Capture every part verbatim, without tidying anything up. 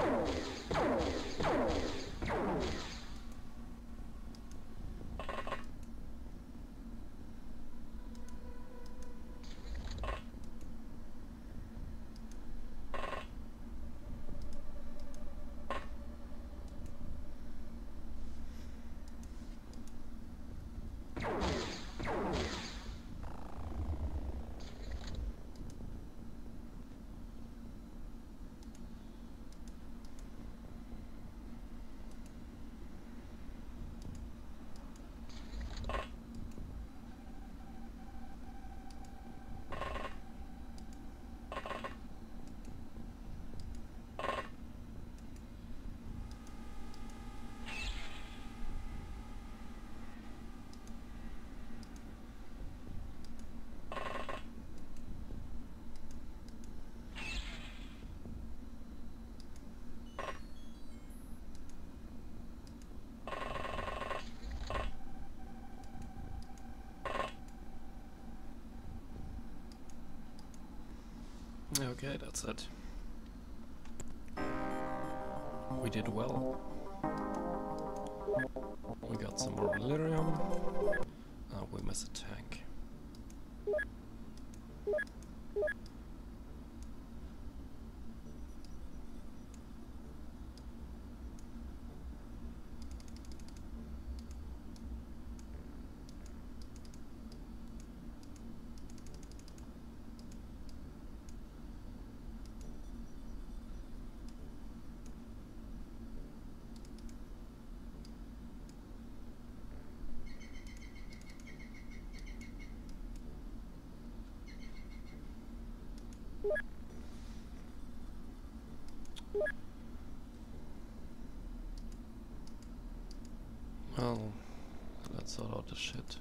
Okay, that's it. We did well. We got some more delirium. Uh, we miss a tank. Well, let's sort out the shit.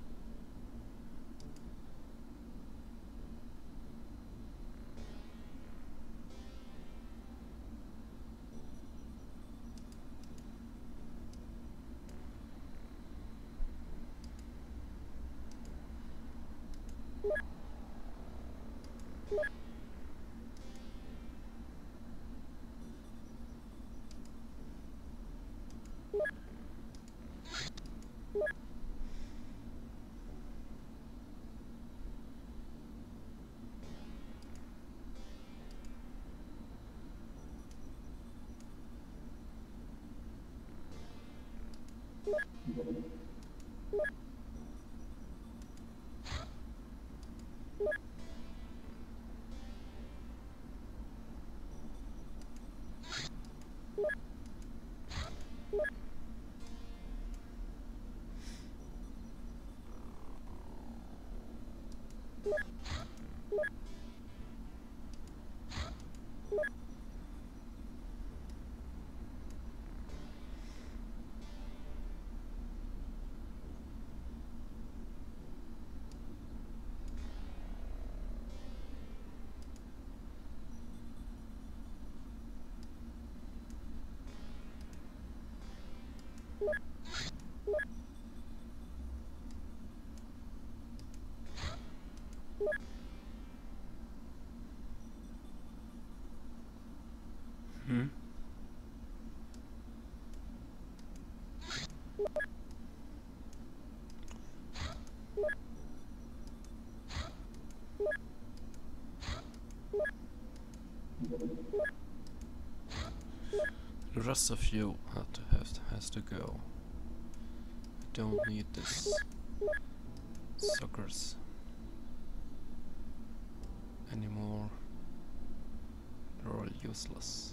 Hmm? The rest of you have to have to, has to go. I don't need this suckers anymore. They're all useless.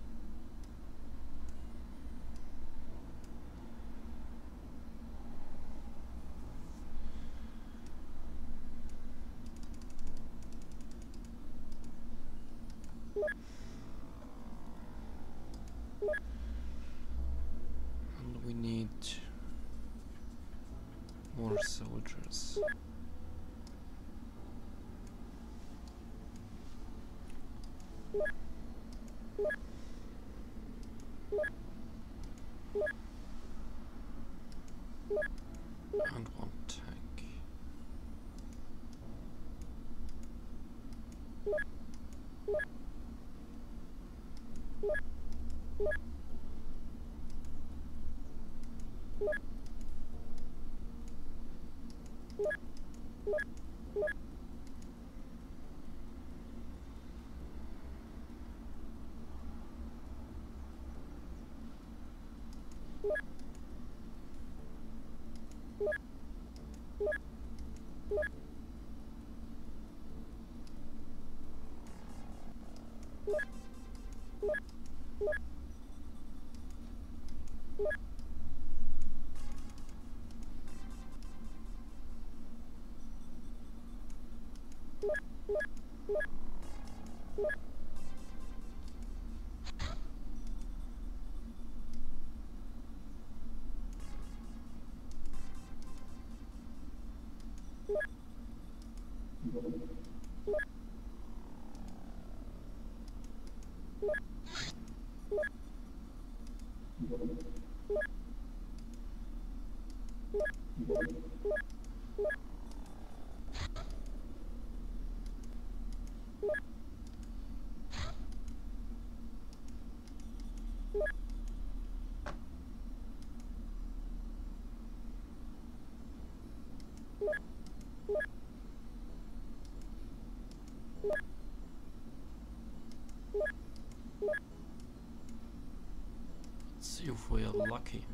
And we need more soldiers. And one tank. Let's see if we are lucky.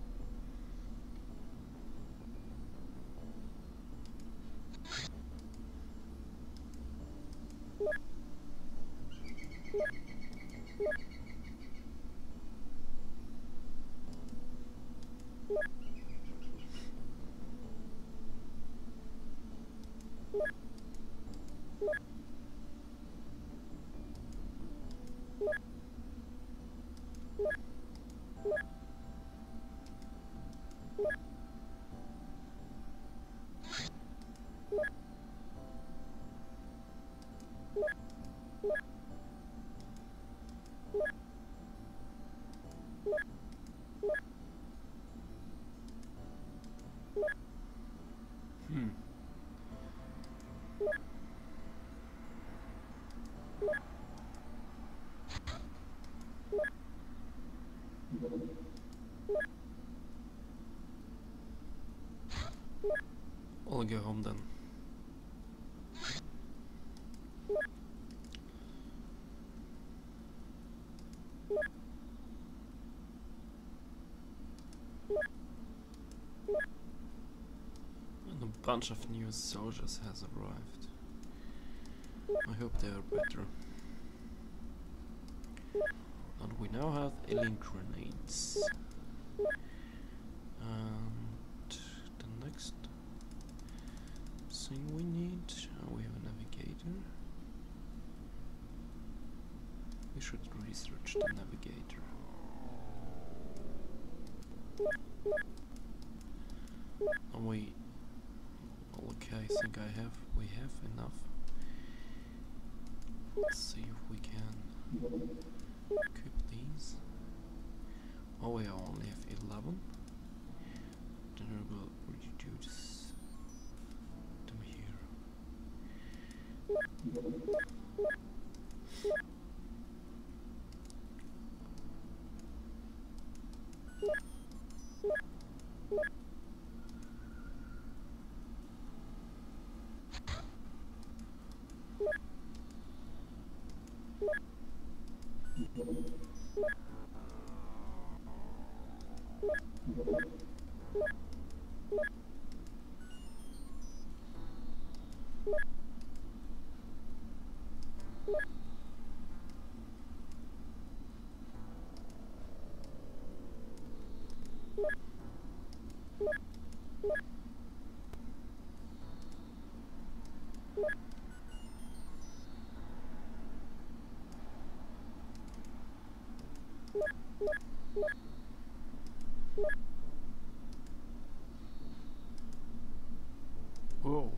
Hmm. I'll go home then. And a bunch of new soldiers has arrived. I hope they are better. And we now have alien grenades. And the next thing we need, uh, we have a navigator. We should research the navigator. And we, okay, I think I have, we have enough. Let's see if we can equip these. Oh, we only have eleven. Then we will reduce them here. Whoa.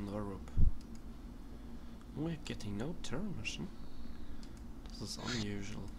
in Europe. We're getting no terror mission. This is unusual.